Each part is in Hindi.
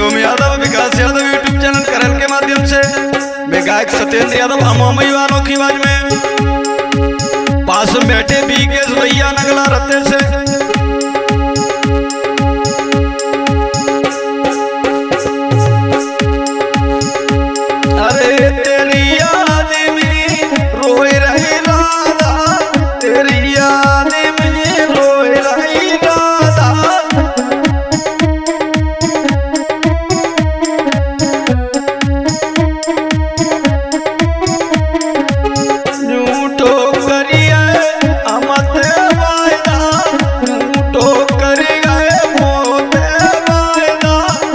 हरिओम यादव विकास यादव यूट्यूब चैनल करल के माध्यम से मैं गायक सत्येंद्र यादव अमोमई वालों की आवाज में पास में बैठे बीकेश भैया नगला रत्ते से अरे तेरी याद में रोए रही राधा, तेरी याद में रोए रही राधा। झूठो करिए अमत वायदा, झूठो करिए मोत वायदा।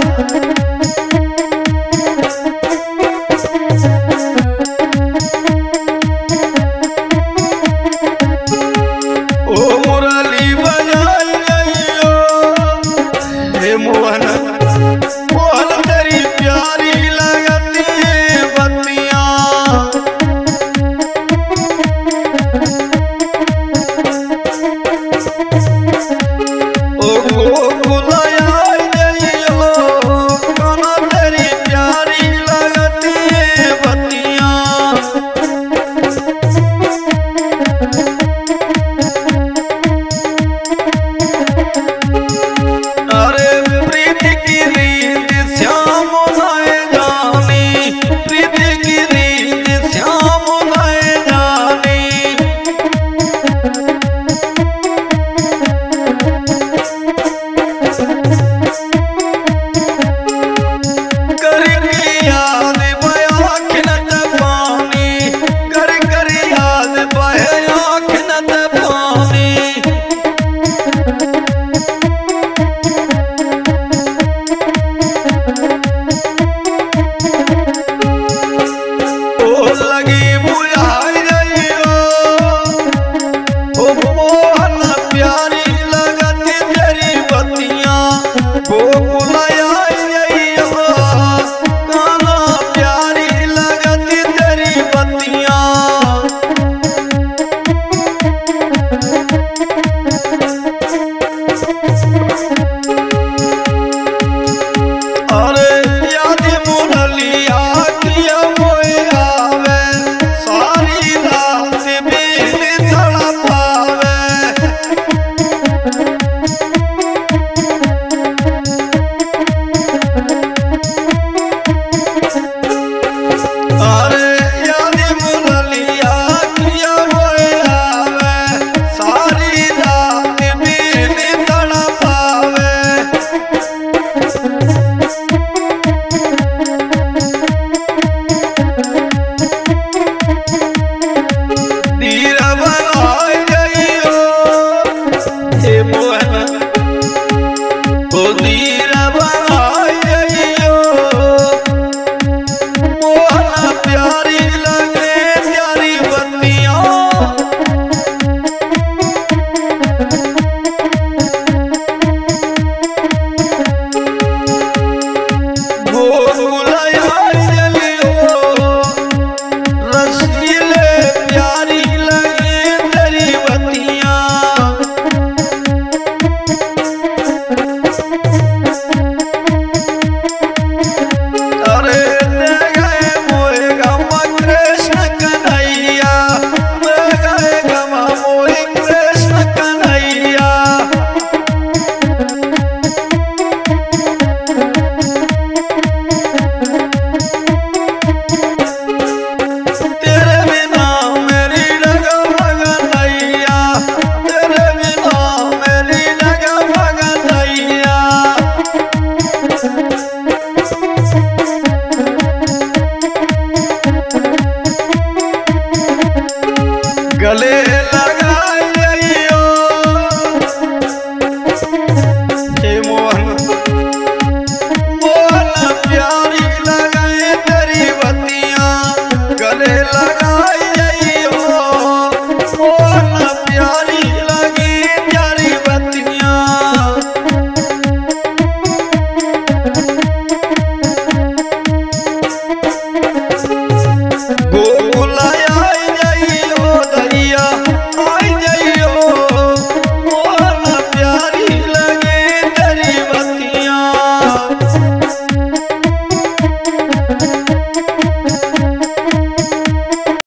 ओ मुरली बजाइयो हे मोहन, मोहन तेरी प्यारी लगती है बत्तियां। ओ गोकुल आइयो काना तेरी प्यारी लगती है बत्तियां। अरे प्रीति की रीत श्याम नए जानी, प्रीति की रीत श्याम नए जानी। करके याद बया खिलत पानी, कर याद बया खिलत पानी। ओ लगी बुझाई रहियो ओ मोहन प्यारी लगती तेरी बत्तियां। गोकुल आइयो काना प्यारी लगती तेरी बत्तियां। अरे याद मुरलिया किया मोए आवे, सारी रात बिजली तड़पावे। अरे याद मुरलिया किया मोए आवे, सारी रात बिजली तड़पावे। धीर बनाई जाइयो हे मोहन, ओ धीर बनाई जाइयो मोहन प्यारी लगे प्यारी बत्तियां। गोकुल आइयो रसीले प्यारी लगे तेरी बत्तियां। अरे दे गए मोए गम कृष्ण कन्हैया, दे गए गम मोए कृष्ण कन्हैया। तेरे बिना मेरी डगमग नैया, तेरे बिना मेरी डगमग नैया। गले लगाइयो